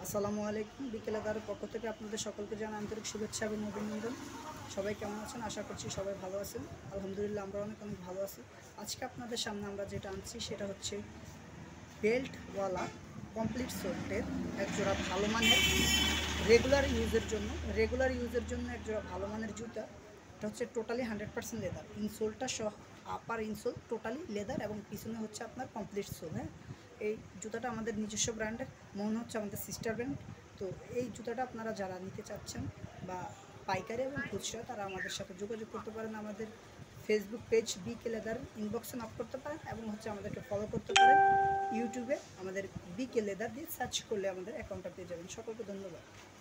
আসসালামু আলাইকুম। বিকেলাদার পক্ষ থেকে আপনাদের সকলকে জানাই আন্তরিক শুভেচ্ছা এবং অভিনন্দন। সবাই কেমন আছেন? আশা করছি সবাই ভালো আছেন। আলহামদুলিল্লাহ আমরা অনেক ভালো আছি। আজকে আপনাদের সামনে আমরা যেটা আনছি সেটা হচ্ছে বেল্টওয়ালা কমপ্লিট সোল্টের একজোড়া ভালো মানের রেগুলার ইউজের জন্য একজোড়া ভালো মানের জুতা। এটা হচ্ছে টোটালি 100% লেদার, ইনসোলটা সহ আপার ইনসোল টোটালি লেদার এবং পিছনে হচ্ছে আপনার কমপ্লিট সোল। হ্যাঁ, এই জুতাটা আমাদের নিজস্ব ব্র্যান্ডের, মনে হচ্ছে আমাদের সিস্টার ব্র্যান্ড। তো এই জুতাটা আপনারা যারা নিতে চাচ্ছেন বা পাইকারি এবং খুচরা, তারা আমাদের সাথে যোগাযোগ করতে পারেন। আমাদের ফেসবুক পেজ বিকে লেদার ইনবক্সে নক করতে পারেন এবং হচ্ছে আমাদেরকে ফলো করতে পারেন। ইউটিউবে আমাদের বিকে লেদার দিয়ে সার্চ করলে আমাদের অ্যাকাউন্টটা পেয়ে যাবেন। সকলকে ধন্যবাদ।